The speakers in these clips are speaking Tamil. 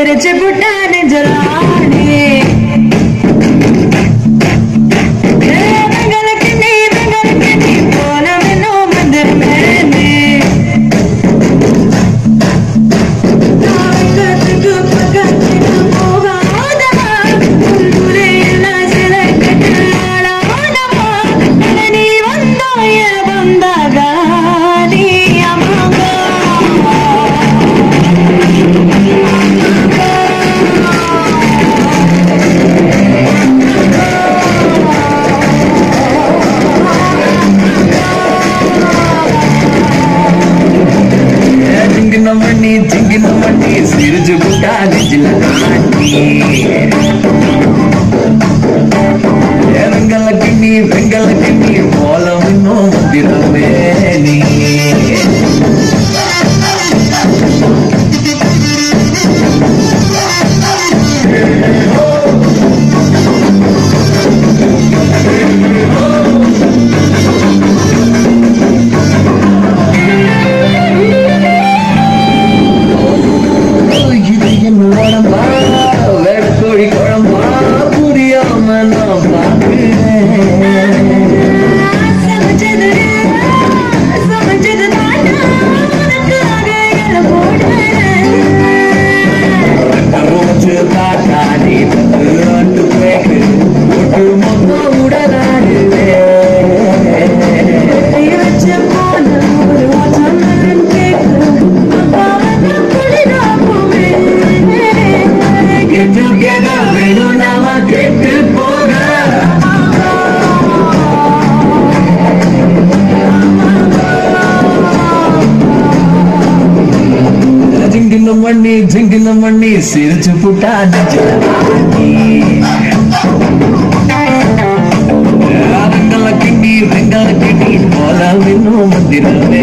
சிரிச்சு புட்டா நெஞ்சலானே சிரிச்சு புட்டா வெங்கல கிண்ணி போல இன்னும் வந்திரமே நீ జింగిన మణి సిరిచి పుట్టా వెంగల కిండి పోల విను మందిరమే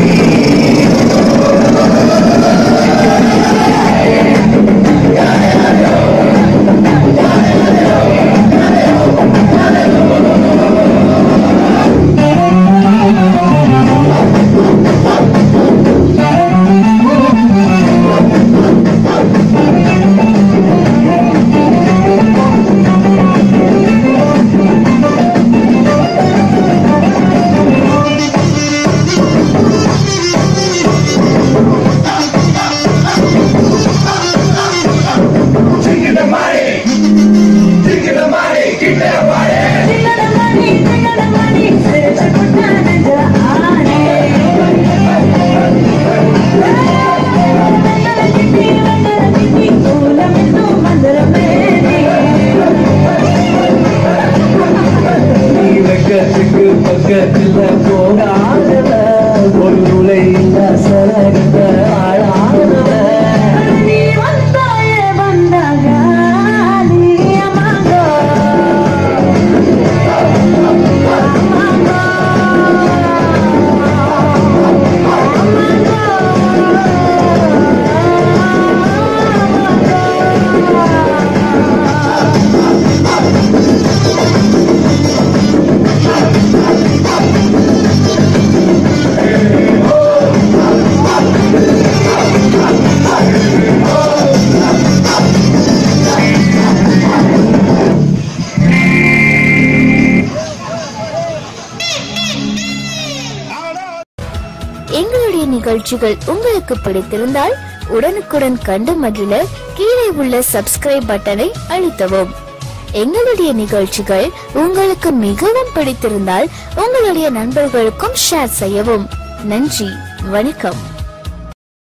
பக்கத்துல போகாதவ ஒரு நுழையில சரக ஆளாதவ நீ வந்தாய வந்தாக எங்களுடைய நிகழ்ச்சிகள் உங்களுக்கு பிடித்திருந்தால் உடனுக்குடன் கண்டு மகிழ கீழே உள்ள சப்ஸ்கிரைப் பட்டனை அழுத்தவும். எங்களுடைய நிகழ்ச்சிகள் உங்களுக்கு மிகவும் பிடித்திருந்தால் உங்களுடைய நண்பர்களுக்கும் ஷேர் செய்யவும். நன்றி, வணக்கம்.